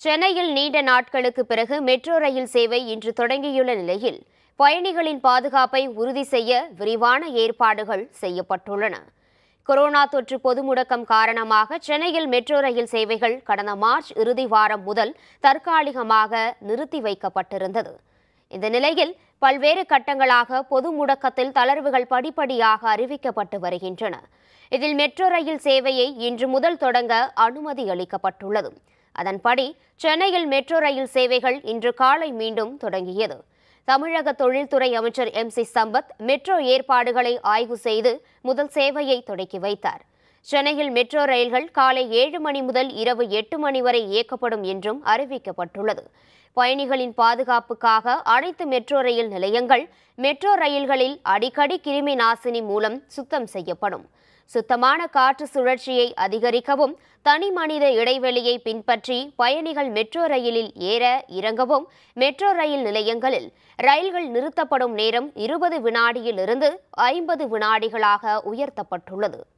சென்னையில் நீண்ட நாட்களுக்கு பிறகு மெட்ரோ ரயில் சேவை இன்று தொடங்கியுள்ள நிலையில் பயணிகளின் பாதுகாப்பை உறுதி செய்ய விரிவான ஏற்பாடுகள் செய்யப்பட்டுள்ளன. கொரோனா தொற்று பொது முடக்கம் காரணமாக சென்னையில் மெட்ரோ ரயில் சேவைகள் கடந்த மார்ச் இறுதி வாரம் முதல் தற்காலிகமாக நிறுத்தி வைக்கப்பட்டிருந்தது. இந்த நிலையில் பல்வேறு கட்டங்களாக பொது முடக்கத்தில் தளர்வுகள் படிப்படியாக அறிவிக்கப்பட்டு வருகின்றன. இதில் மெட்ரோ ரயில் சேவையை இன்று முதல் தொடங்க அனுமதி அளிக்கப்பட்டுள்ளது. அதன்படி சென்னையில் மெட்ரோ ரயில் சேவைகள் இன்று காலை மீண்டும் தொடங்கியது. தமிழக தொழில்துறை அமைச்சர் MC சம்பத் மெட்ரோ ஏற்பாடுகளை ஆய்வு செய்து முதல் சேவையை தொடக்கி வைத்தார். சென்னையில் மெட்ரோ ரயில்கள் காலை 7 மணி முதல் இரவு 8 மணி வரை இயக்கப்படும் என்றும் அறிவிக்கப்பட்டுள்ளது. பயணிகளின் பாதுகாப்புக்காக அனைத்து மெட்ரோ ரயில் நிலையங்கள், மெட்ரோ ரயில்களில் அடிக்கடி கிருமி நாசினி மூலம் சுத்தம் செய்யப்படும். சுத்தமான காற்று சுழற்சியை அதிகரிக்கவும், தனி மனித இடைவெளியை பின்பற்றி பயணிகள் மெட்ரோ ரயிலில் ஏற இறங்கவும் மெட்ரோ ரயில் நிலையங்களில் ரயில்கள் நிறுத்தப்படும் நேரம் 20 வினாடியிலிருந்து 50 வினாடிகளாக உயர்த்தப்பட்டுள்ளது.